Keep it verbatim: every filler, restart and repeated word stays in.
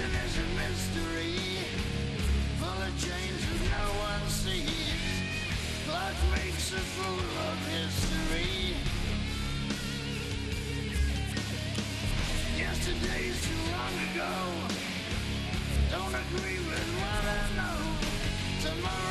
London is a mystery, full of changes no one sees. Life makes a fool of history. Yesterday's too long ago. Don't agree with what I know. Tomorrow